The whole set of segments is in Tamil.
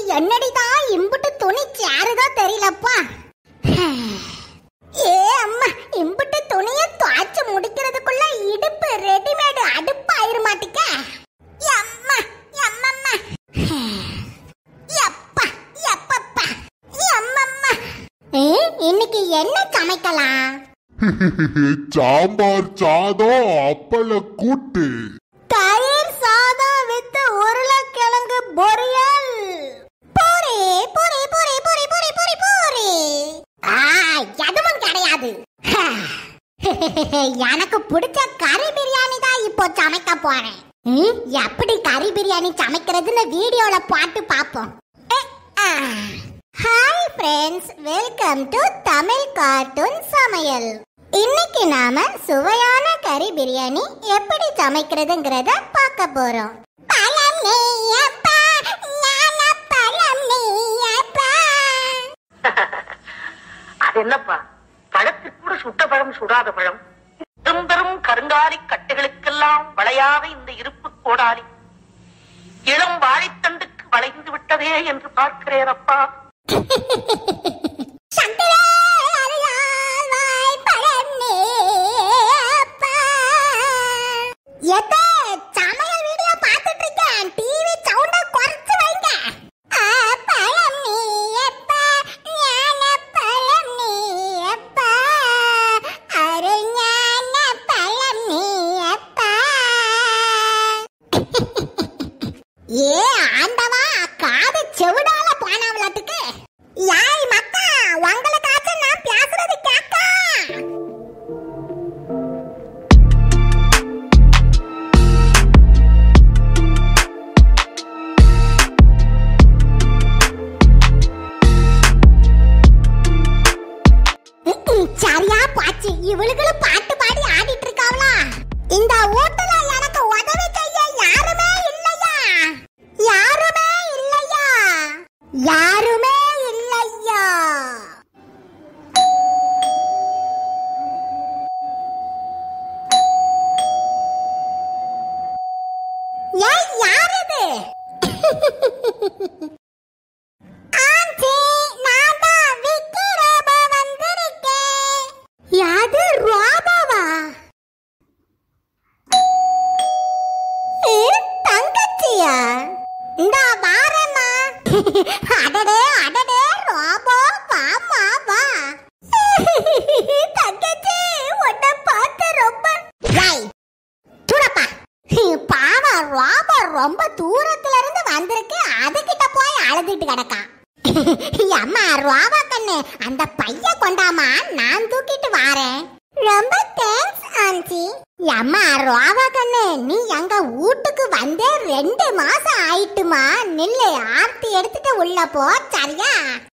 என்னடிதான் இம்புட்டு துணி சேருதோ தெரியலப்பா. ஏ அம்மா, இம்புட்டு துணியை துவைச்சு முடிக்கிறதுக்குள்ள இடுப்பு ரெடிமேடு அடுப்பு ஆயிர மாட்டிக்க. அம்மா அம்மம்மா, எப்பா எப்பப்பா அம்மம்மா. இன்னைக்கு என்ன சமைக்கலாம்? சாம்பார் சாதம் அப்பள கூட்டு. தயிர் சாதம் வித் உருளைக்கிழங்கு பொரியல். பூரி பூரி பூரி பூரி பூரி பூரி பூரி. எதுவும் கிடையாது. எனக்கு பிடிச்ச கறி பிரியாணி தான் இப்போ சமைக்க போறேன். எப்படி கறி பிரியாணி சமைக்கிறதுன்னு வீடியோல பாட்டு பாப்போம். Hi friends, welcome to Tamil cartoon சமையல். இன்னைக்கு நாம சுவையான கறி பிரியாணி எப்படி சமைக்கிறதுங்கறத பார்க்க போறோம். அது என்னப்பா, பழத்துக்கு கூட சுட்ட பழம் சுடாத பழம். பெரும் கருங்காலி கட்டைகளுக்கெல்லாம் வளையாத இந்த இருப்பு கோடாலி இளம் வாழைத்தண்டுக்கு வளைந்து விட்டதே என்று பார்க்கிறேன் அப்பா. சமையல் வீடியோ பார்த்துட்டு இருக்கேன். டிவி சவுண்ட குறைச்சு வைங்க. பழம் நீ எப்பா, ஞான பழம் நீ எப்பா, அருஞான பழம் நீ எப்பா. ஏ ஆண்டவா, காது செவிடால போனவளாட்டுக்கு. யாய் மக்கா, உங்களுக்காச்சும் நான் பேசுறது கேட்கா? சரியா பாச்சு, இவளுகளும் பாட்டு பாடி ஆடிட்டு இருக்காவளா? இந்த வீட்டுல எனக்கு உதவி செய்ய யாருமே இல்லையா? யாருமே இல்லையா? யாருமே இல்லையா? ஏய், யார் இது? ஆண்டி, நான் தான் விக்கி ரோபோ வந்திருக்கேன். யாரு ரோபோவா? தங்கச்சியா? இந்த வாரமா? அடடே அடடே, ரோபோ வாமா வா. தங்கச்சி, உன்னை பார்த்து ரொம்ப சூடப்பா. பாவம், ரோபோ ரொம்ப தூரத்துல இருந்து வந்திருக்கு. அதுகிட்ட போய் அழுதுட்டு கிடக்கான். அம்மா ரோபோ கண்ணு, அந்த பைய கொண்டாமா, நான் தூக்கிட்டு வாரேன். ரொம்ப தேங்க்ஸ் ஆண்டி. அம்மா ரோபோ கண்ணு, நீ எங்க வீட்டுக்கு வந்தே 2 மாசம் ஆயிட்டுமா. நில்லு, ஆர்த்தி எடுத்துட்டு உள்ள போ, சரியா?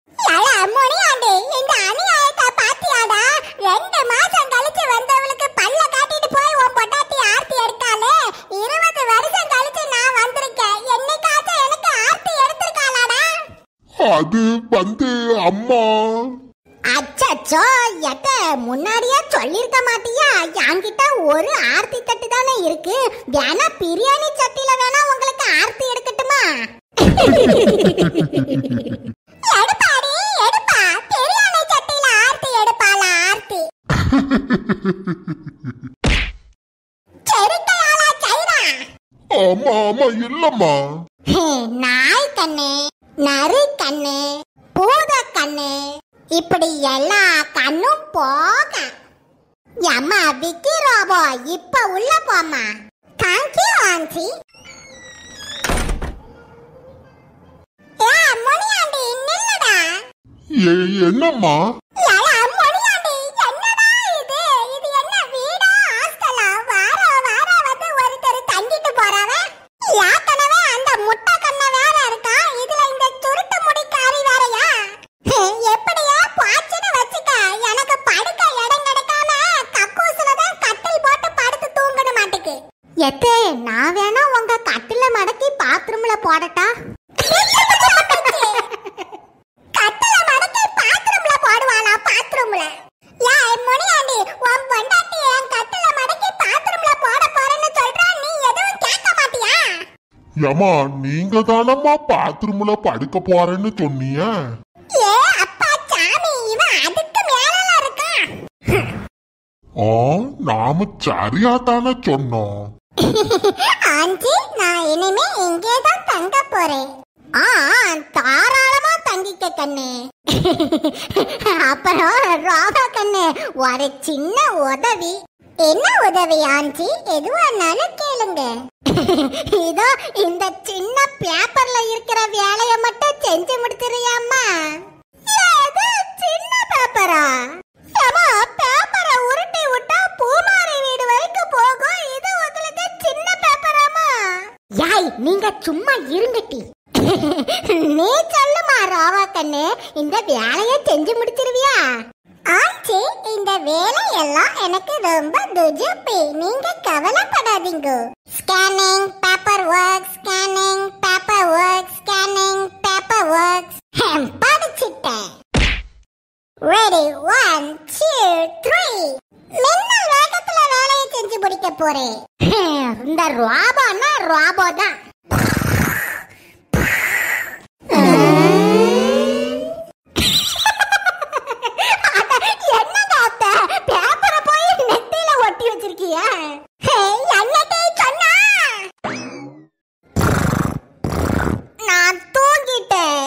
இந்த அநியாயத்தை பாத்தியாடா? 2 மாசம் கழிச்சு வந்தவளுக்கு பல்ல காட்டிட்டு போய் உன் பொட்டாட்டி ஆர்த்தி எடுத்தாலே. 20 வருஷம் கழிச்சு நான் வந்திருக்கேன். என்னைக்காச்சும் எனக்கு ஆர்த்தி எடுத்திருக்காளாடா? அது அம்மா. அச்சச்சோ, எத்த முன்னாடியே சொல்லிருக்க மாட்டியா? என்கிட்ட ஒரு ஆர்த்தி தட்டு தானே இருக்கு. வேணா பிரியாணி சட்டில வேணா உங்களுக்கு ஆர்த்தி எடுக்கட்டுமா? எடுப்பாடி எடுப்பா, பிரியாணி சட்டில ஆர்த்தி எடுப்பாளா? ஆர்த்தி செரிக்கையாளா சைரா? ஆமா ஆமா, இல்லம்மா. நாய் கண்ணு, நரி கண்ணு, பூத கண்ணு, இப்படி எல்லா கண்ணும் போக. அம்மா விக்கி ரோபோ, இப்ப உள்ள போமா. Thank you aunty. முனியாண்டி நில்லுடா. என்னம்மா? முனியாண்டி, என்னடா இது? இது என்ன வீடா ஹாஸ்டலா? வார வந்து ஒருத்தர் தங்கிட்டு போறவன். ஏற்கனவே அந்த முட்டை கண்ண வேற இருக்கா, இதுல இந்த சுருட்டு முடிக்காரி வேறயா? எப்படியா பாச்சுன்னு வச்சுக்க. எனக்கு படுக்க இடம் கிடைக்காம கக்கூசுல தான் கட்டில் போட்டு படுத்து தூங்கணும் மாட்டுக்கு. எத்தே, நான் வேணா உங்க கட்டில மடக்கி பாத்ரூம்ல போடட்டா? கட்டில மடக்கி பாத்ரூம்ல போடுவானா? பாத்ரூம்ல? ஏய் முனியாண்டி, உன் பொண்டாட்டி என் கட்டில மடக்கி பாத்ரூம்ல போட போறேன்னு சொல்றா, நீ எதுவும் கேட்க மாட்டியா? ஏமா நீங்க தானம்மா பாத்ரூம்ல படுக்க போறேன்னு சொன்னீங்க. ஏ அப்பா சாமி, இவன் அதுக்கு மேல இருக்கான். நாம சரியா தானே சொன்னோம். ஆண்டி, நான் இனிமே இங்கே தான் தங்க போறேன். தாராளமா தங்கிக்க கண்ணு. அப்புறம் ராதா கண்ணு, ஒரு சின்ன உதவி. என்ன உதவி ஆண்டி? எதுவானாலும் கேளுங்க. இதோ இந்த சின்ன பேப்பர்ல இருக்கிற வேலைய மட்டும் செஞ்சு முடிச்சிருயாமா. ஏது சின்ன பேப்பரா? ஏமா, பேப்பரை உருட்டி விட்டா பூமாரி வீடு வரைக்கும் போகும். இது உங்களுக்கு சின்ன பேப்பராமா? யாய், நீங்க சும்மா இருங்கட்டி. நீ சொல்லுமா ராவா கண்ணு, இந்த வேலையை செஞ்சு முடிச்சிருவியா? ஆண்டி, இந்த வேலையெல்லாம் எனக்கு ரொம்ப துஜுப்பி. நீங்க கவலைப்படாதீங்க. Scanning paper work, scanning paper work, scanning paper work. படிச்சிட்டேன். ரெடி, 1 2 3. மின்னல் வேகத்துல வேலையை செஞ்சு முடிக்க போறேன். இந்த ராபோனா ராபோ தான். என்னங்க அத்தை, பேப்பரை போய் நெத்தியில ஒட்டி வச்சிருக்கியா? என்னட்டே சொன்னா? நான் தூங்கிட்டேன்.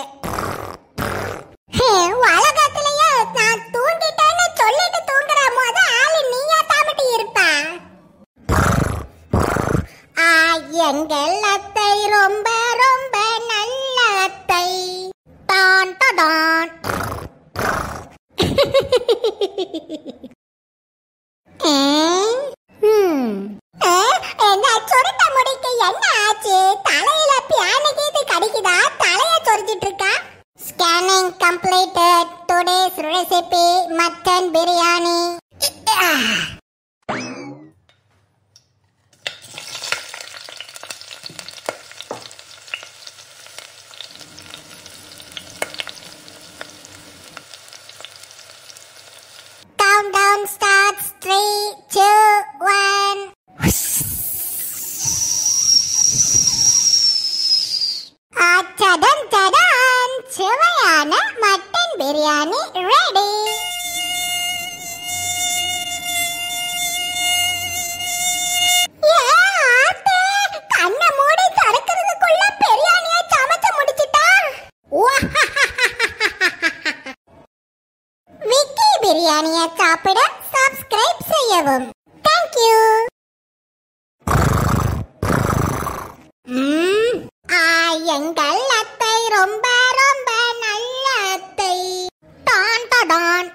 உலகத்திலேயே நான் தூங்கிட்டேன்னு சொல்லிட்டு தூங்குற போது ஆளு நீயா தாமட்டி இருப்பா. எங்கள் அத்தை ரொம்ப ரொம்ப நல்ல அத்தை. டான் டான். என்ன சுருட்ட முடிக்கு என்ன ஆச்சு? தலையில பியானு கீது கடிக்குதா? தலைய சொரிஞ்சிட்டு இருக்கா? Scanning completed. Today's recipe mutton biryani. Countdown starts. 3 2 1. Sudden sudden, சுவையான மட்டன் பிரியாணி ரெடி. கண்ணை மூடி திறக்கிறதுக்குள்ள பிரியாணியை சமைச்சு முடிச்சிட்டா. விக்கி பிரியாணியை சாப்பிட சப்ஸ்கிரைப் செய்யவும். Thank you. எங்கள் அத்தை ரொம்ப ரொம்ப நல்ல அத்தை. டான் டான்.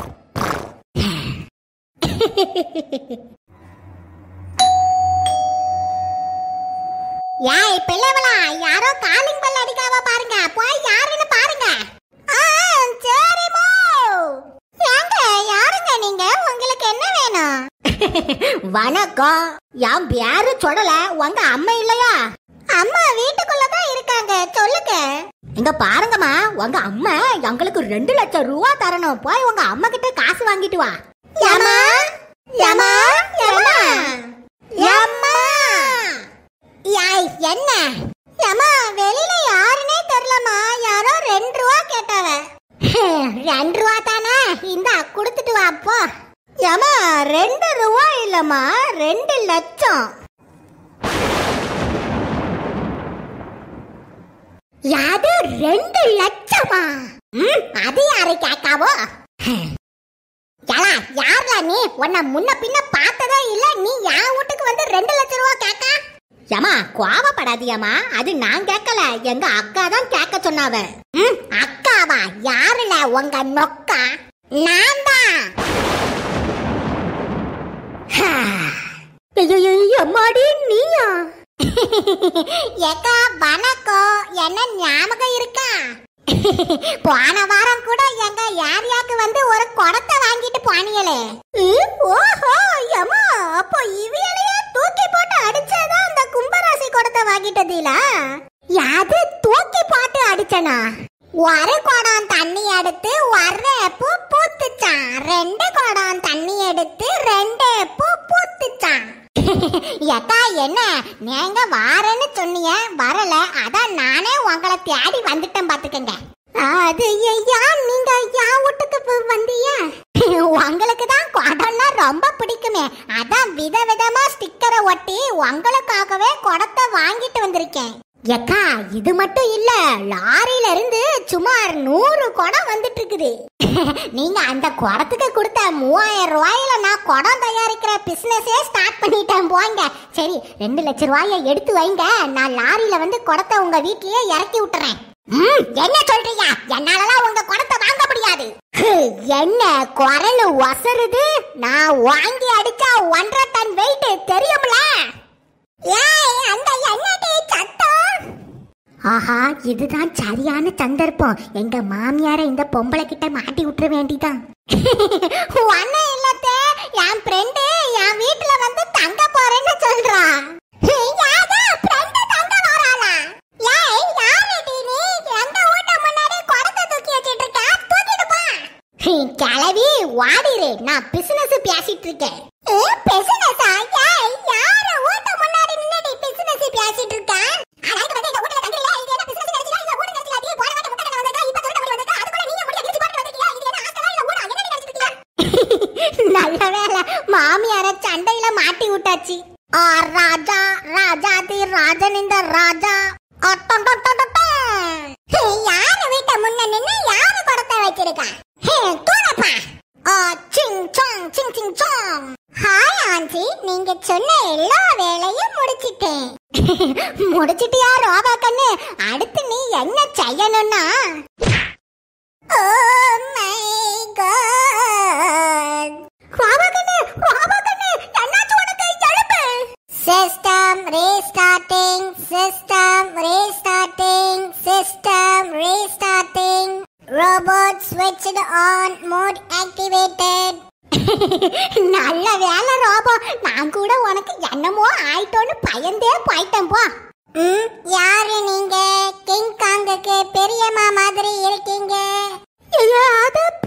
யாய் பிள்ளைவளா, யாரோ காலிங் பெல் அடிக்காவ பாருங்க. போய் யாருன்னு பாருங்க. சரிமோ. ஏங்க, யாருங்க நீங்க? உங்களுக்கு என்ன வேணும்? வணக்கம். என் பேரு சொல்லல. உங்க அம்மா இல்லையா? அம்மா வீட்டுக்குள்ள தான் இருக்காங்க. சொல்லுங்க. இங்க பாருங்கம்மா, உங்க அம்மா எங்களுக்கு 2 லட்சம் ரூபா தரணும். போய் உங்க அம்மா கிட்ட காசு வாங்கிட்டு வா. யம்மா யம்மா யம்மா யம்மா. யாய் என்ன? யம்மா, வெளியில யாருனே தெரியலமா. யாரோ 2 ரூபா கேட்டவ. 2 ரூபா தானே? இந்த கொடுத்துட்டு வா போ. யம்மா, 2 ரூபா இல்லம்மா, 2 லட்சம். யாது 2 லட்சமா? அது யாரு கேட்காவோ? யார்ல நீ? உன்னை முன்ன பின்ன பார்த்ததே இல்ல. நீ என் வீட்டுக்கு வந்து 2 லட்சம் ரூபா கேட்க? ஏமா, கோவப்படாதியம்மா. அது நான் கேட்கல, எங்க அக்கா தான் கேட்க சொன்னாவ. அக்காவா? யாருல? உங்க நொக்கா? நான் தான். அம்மாடி, நீயா? ஏக்கா வணக்கம். என்ன ஞாபகம் இருக்கா? போன வாரம் கூட எங்க யாரியாக்கு வந்து ஒரு குடத்தை வாங்கிட்டு போனீங்களே. ஓஹோ யம்மா, அப்போ இவியலையே தூக்கி போட்டு அடிச்சதான் அந்த கும்பராசி குடத்தை வாங்கிட்டதீல? யாது தூக்கி போட்டு அடிச்சனா? ஒரு குடம் தண்ணி எடுத்து ஒரு பூ பூத்துச்சான். 2 குடம் தண்ணி எடுத்து 2 பூ பூத்துச்சான். ஏக்கா என்ன நீங்க வாரேன்னு சொன்னீங்க, வரல, அதான் நானே உங்களை தேடி வந்துட்டேன் பாத்துக்கங்க. அது ஏன் நீங்க என் வீட்டுக்கு வந்தீங்க? உங்களுக்கு தான் குடம்னா ரொம்ப பிடிக்குமே, அதான் விதவிதமா ஸ்டிக்கரை ஒட்டி உங்களுக்காகவே குடத்தை வாங்கிட்டு வந்திருக்கேன். ஏக்கா இது மட்டும் இல்ல, லாரியில இருந்து சுமார் 100 குடம் வந்துட்டு இருக்குது. நீங்க அந்த குடத்துக்கு கொடுத்த 3000 ரூபாயில நான் குடம் தயாரிக்கிற பிசினஸே ஸ்டார்ட் பண்ணிட்டேன் போங்க. சரி 2 லட்சம் ரூபாயை எடுத்து வைங்க, நான் லாரியில வந்து குடத்தை உங்க வீட்லயே இறக்கி விட்டுறேன். என்ன சொல்றீங்க? என்னாலலாம் உங்க குடத்தை வாங்க முடியாது. என்ன குரல் ஒசருது? நான் வாங்கி அடிச்சா 1.5 டன் வெயிட் தெரியும்ல. ஏய் அந்த என்னடி சத்தம்? ஆஹா இதுதான் சரியான சந்தர்ப்பம். எங்க மாமியாரை இந்த பொம்பளை கிட்ட மாட்டி விட்டுற வேண்டிதான். ஒண்ணு இல்லத்தே, என் ஃப்ரெண்டு என் வீட்டுல வந்து தங்க போறேன்னு சொல்றான். கிளவி வாடிரே, நான் பிசினஸ் பேசிட்டு இருக்கேன். பிசினஸா? யார ஓட்ட முன்னாடி நின்னடி பிசினஸ் பேசிட்டு இருக்க? அடக்கு வந்து இந்த ஊட்ல தங்கறியா? இது என்ன பிசினஸ் நடக்குதா? இல்ல ஊட நடக்குதா? நீ போற வாட்டி முட்டை வந்தா இப்ப தொட்ட முடி வந்தா அதுக்குள்ள நீங்க முடிய விரிச்சு போட்டு வந்திருக்கியா? இது என்ன ஆஸ்தலா இல்ல ஊட? என்ன நினைச்சிட்டு இருக்கியா? நல்ல வேளை மாமியார சண்டையில மாட்டி விட்டாச்சு. ராஜா ராஜாதி ராஜன் இந்த ராஜா யாரு வீட்டை முன்ன நின்னு யாரு குடத்தை வச்சிருக்கா? ஹாய் ஆண்டி, நீங்க சொன்ன எல்லா வேலையும் முடிச்சிட்டேன். முடிச்சிட்டியா ரோபா கண்ணு? அடுத்து நீ என்ன செய்யணும்னா, ஓ மை காட் ரோபா கண்ணு, ரோபா கண்ணு என்னாச்சு உனக்கு? எழுப்பு. System restarting, system restarting, system restarting. Robot switched on, mode activated. நல்ல வேலை ரோபோ, நான் கூட உனக்கு என்னமோ ஆயிட்டோன்னு பயந்தே போயிட்டேன் போ. யாரு நீங்க? கிங் காங்குக்கு பெரியம்மா மாதிரி இருக்கீங்க. அது